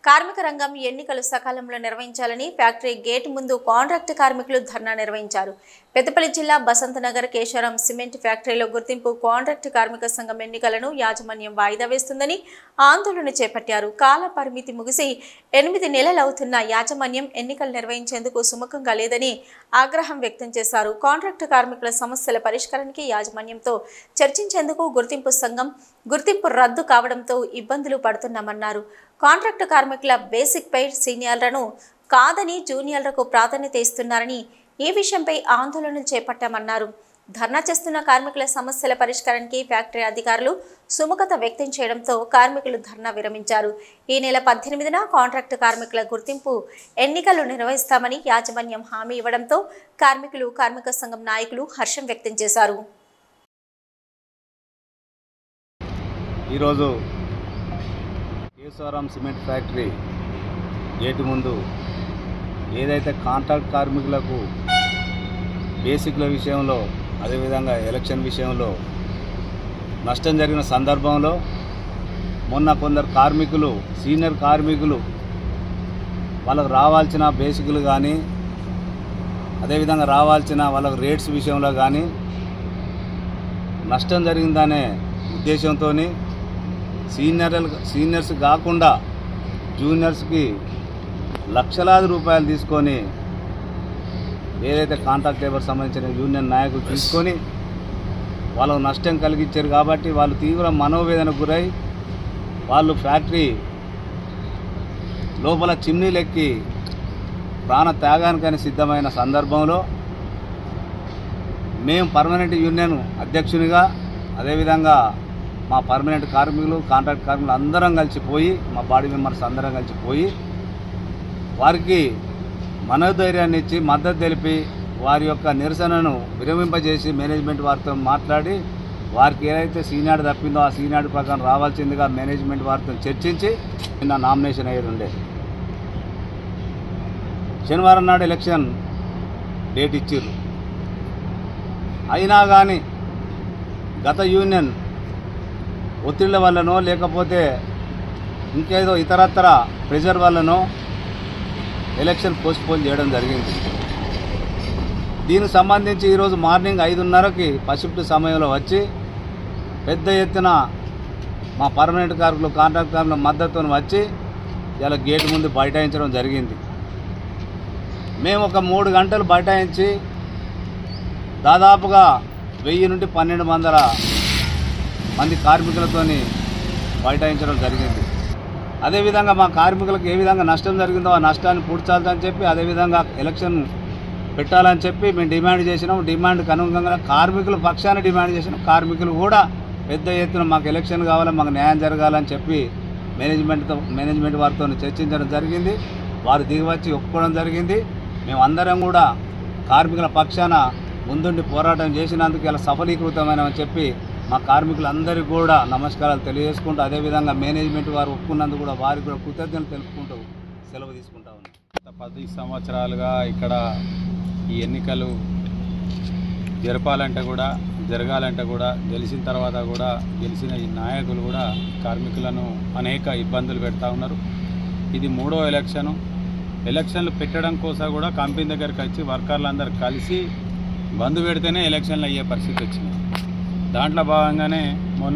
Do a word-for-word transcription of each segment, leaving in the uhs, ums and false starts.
కార్మిక రంగం ఎన్నికలు సకాలంలో నిర్వహించాలని ఫ్యాక్టరీ గేట్ ముందు కాంట్రాక్ట్ కార్మికులు ధర్నా నిర్వహించారు. పెద్దపల్లి జిల్లా బసంతనగర్ కేశవరం సిమెంట్ ఫ్యాక్టరీలో గుర్తింపు కాంట్రాక్ట్ కార్మిక సంఘం ఎన్నికలను యాజమాన్యం వాయిదా వేస్తుందని ఆందోళన చేపట్టారు. కాల పరిమితి ముగిసి ఎనిమిది నెలలవుతున్న యాజమాన్యం ఎన్నికలు నిర్వహించేందుకు సుముఖంగా లేదని ఆగ్రహం వ్యక్తం చేశారు. కాంట్రాక్ట్ కార్మికుల సమస్యల పరిష్కారానికి యాజమాన్యంతో చర్చించేందుకు గుర్తింపు సంఘం గుర్తింపు రద్దు కావడంతో ఇబ్బందులు పడుతున్నామన్నారు. కాంట్రాక్టు కార్మికుల బేసిక్ పే సీనియర్లను కాదని జూనియర్లకు ప్రాధాన్యత ఇస్తున్నారని ఈ విషయంపై ఆందోళనలు చేపట్టామన్నారు. ధర్నా చేస్తున్న కార్మికుల సమస్యల పరిష్కారానికి ఫ్యాక్టరీ అధికారులు సుముఖత వ్యక్తం చేయడంతో కార్మికులు ధర్నా విరమించారు. ఈ నెల పద్దెనిమిదిన కాంట్రాక్టు కార్మికుల గుర్తింపు ఎన్నికలు నిర్వహిస్తామని యాజమాన్యం హామీ ఇవ్వడంతో కార్మికులు కార్మిక సంఘం నాయకులు హర్షం వ్యక్తం చేశారు. ఈరోజు కేశవరం సిమెంట్ ఫ్యాక్టరీ గేటు ముందు ఏదైతే కాంట్రాక్ట్ కార్మికులకు బేసిక్ల విషయంలో అదేవిధంగా ఎలక్షన్ విషయంలో నష్టం జరిగిన సందర్భంలో మొన్న కొందరు కార్మికులు సీనియర్ కార్మికులు వాళ్ళకు రావాల్సిన బేసిక్లు కానీ అదేవిధంగా రావాల్సిన వాళ్ళకు రేట్స్ విషయంలో కానీ నష్టం జరిగిందనే ఉద్దేశంతో సీనియర్ సీనియర్స్ కాకుండా జూనియర్స్కి లక్షలాది రూపాయలు తీసుకొని ఏదైతే కాంట్రాక్ట్ లేబర్ సంబంధించిన యూనియన్ నాయకులు తీసుకొని వాళ్ళకు నష్టం కలిగించారు. కాబట్టి వాళ్ళు తీవ్ర మనోవేదనకు గురై వాళ్ళు ఫ్యాక్టరీ లోపల చిమ్నీలెక్కి ప్రాణ త్యాగానికని సిద్ధమైన సందర్భంలో మేము పర్మనెంట్ యూనియన్ అధ్యక్షునిగా అదేవిధంగా మా పర్మనెంట్ కార్మికులు కాంట్రాక్ట్ కార్మికులు అందరం కలిసిపోయి మా బాడీ మెంబర్స్ అందరం కలిసిపోయి వారికి మనోధైర్యాన్ని ఇచ్చి మద్దతు తెలిపి వారి యొక్క నిరసనను విరమింపజేసి మేనేజ్మెంట్ వారితో మాట్లాడి వారికి ఏదైతే సీనియార్డ్ తప్పిందో ఆ సీనియార్డ్ ప్రకారం రావాల్సిందిగా మేనేజ్మెంట్ వారితో చర్చించి నిన్న నామినేషన్ అయ్యేది ఉండే. శనివారం నాడు ఎలక్షన్ డేట్ ఇచ్చిర్రు. అయినా కానీ గత యూనియన్ ఒత్తిళ్ల వల్లనో లేకపోతే ఇంకేదో ఇతరత్ర ప్రెజర్ వల్లనో ఎలక్షన్ పోస్ట్పోన్ చేయడం జరిగింది. దీనికి సంబంధించి ఈరోజు మార్నింగ్ ఐదున్నరకి పసిఫిట్ సమయంలో వచ్చి పెద్ద ఎత్తున మా పర్మనెంట్ కార్మికులు కాంట్రాక్ట్ కార్మికుల మద్దతును వచ్చి ఇలా గేటు ముందు బైఠాయించడం జరిగింది. మేము ఒక మూడు గంటలు బైఠాయించి దాదాపుగా వెయ్యి నుండి పన్నెండు వందల మంది కార్మికులతో బైఠాయించడం జరిగింది. అదేవిధంగా మా కార్మికులకు ఏ విధంగా నష్టం జరిగిందో ఆ నష్టాన్ని పూడ్చాలని చెప్పి అదేవిధంగా ఎలక్షన్ పెట్టాలని చెప్పి మేము డిమాండ్ చేసినాం. డిమాండ్కి అనుగుణంగా కార్మికుల పక్షాన్ని డిమాండ్ చేసినాం. కార్మికులు కూడా పెద్ద ఎత్తున మాకు ఎలక్షన్ కావాలి, మాకు న్యాయం జరగాలని చెప్పి మేనేజ్మెంట్తో మేనేజ్మెంట్ వారితో చర్చించడం జరిగింది. వారు దిగివచ్చి ఒప్పుకోవడం జరిగింది. మేమందరం కూడా కార్మికుల పక్షాన ముందుండి పోరాటం చేసినందుకు ఇలా సఫలీకృతమైనని చెప్పి మా కార్మికులందరికీ కూడా నమస్కారాలు తెలియజేసుకుంటూ అదేవిధంగా మేనేజ్మెంట్ వారు ఒప్పుకున్నందుకు కూడా వారికి కూడా కృతజ్ఞతలు తెలుపుకుంటూ సెలవు తీసుకుంటా ఉన్నాం. గత పది సంవత్సరాలుగా ఇక్కడ ఈ ఎన్నికలు జరపాలంటే కూడా జరగాలంటే కూడా గెలిచిన తర్వాత కూడా గెలిచిన ఈ నాయకులు కూడా కార్మికులను అనేక ఇబ్బందులు పెడతా ఉన్నారు. ఇది మూడో ఎలక్షను. ఎలక్షన్లు పెట్టడం కోసం కూడా కంపెనీ దగ్గరికి వచ్చి వర్కర్లు అందరు కలిసి బంద్ పెడితేనే ఎలక్షన్లు అయ్యే పరిస్థితి వచ్చింది. దాంట్లో భాగంగానే మొన్న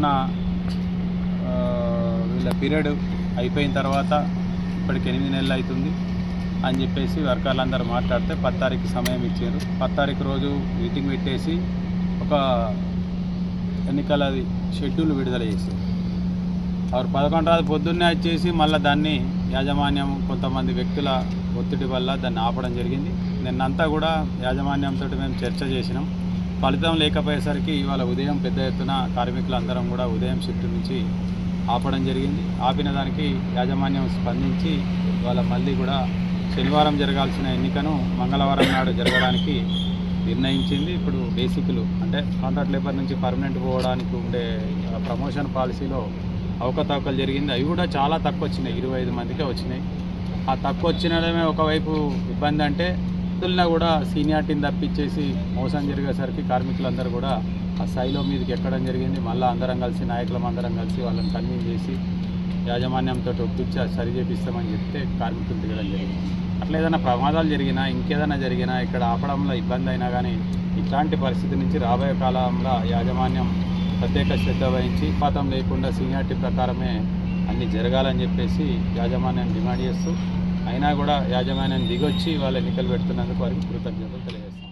వీళ్ళ పీరియడ్ అయిపోయిన తర్వాత ఇప్పటికి ఎనిమిది నెలలు అవుతుంది అని చెప్పేసి వర్కర్లు అందరూ మాట్లాడితే పది తారీఖు సమయం ఇచ్చారు. పది తారీఖు రోజు మీటింగ్ పెట్టేసి ఒక ఎన్నికలది షెడ్యూల్ విడుదల చేశారు. వారు పదకొండు రోజు పొద్దున్నే వచ్చేసి మళ్ళీ దాన్ని యాజమాన్యం కొంతమంది వ్యక్తుల ఒత్తిడి వల్ల దాన్ని ఆపడం జరిగింది. నిన్నంతా కూడా యాజమాన్యంతో మేము చర్చ చేసినాం. ఫలితం లేకపోయేసరికి ఇవాళ ఉదయం పెద్ద ఎత్తున కార్మికులందరం కూడా ఉదయం షిఫ్ట్ నుంచి ఆపడం జరిగింది. ఆపిన దానికి యాజమాన్యం స్పందించి ఇవాళ మళ్ళీ కూడా శనివారం జరగాల్సిన ఎన్నికను మంగళవారం నాడు జరగడానికి నిర్ణయించింది. ఇప్పుడు బేసిక్లు అంటే కాంట్రాక్ట్ లేబర్ నుంచి పర్మనెంట్ పోవడానికి ఉండే ప్రమోషన్ పాలసీలో అవకతవకలు జరిగింది. అవి కూడా చాలా తక్కువ వచ్చినాయి, ఇరవై ఐదు మందికే వచ్చినాయి. ఆ తక్కువ వచ్చినడమే ఒకవైపు ఇబ్బంది అంటే తులన కూడా సీనియారిటీని తప్పించేసి మోసం జరిగేసరికి కార్మికులందరూ కూడా ఆ స్థాయిలో మీదకి ఎక్కడం జరిగింది. మళ్ళీ అందరం కలిసి నాయకులం అందరం కలిసి వాళ్ళని కన్విన్స్ చేసి యాజమాన్యంతో ఒప్పించి సరి చేపిస్తామని చెప్తే కార్మికులు దిగడం జరిగింది. అట్లా ఏదైనా ప్రమాదాలు జరిగినా ఇంకేదైనా జరిగినా ఇక్కడ ఆపడంలో ఇబ్బంది అయినా కానీ ఇట్లాంటి పరిస్థితి నుంచి రాబోయే కాలంలో యాజమాన్యం ప్రత్యేక శ్రద్ధ వహించి పాతం లేకుండా సీనియారిటీ ప్రకారమే అన్నీ జరగాలని చెప్పేసి యాజమాన్యం డిమాండ్ చేస్తూ అయినా కూడా యాజమాన్యం దిగొచ్చి వాళ్ళ ఎన్నికలు పెడుతున్నందుకు వారికి కృతజ్ఞతలు తెలియజేస్తాం.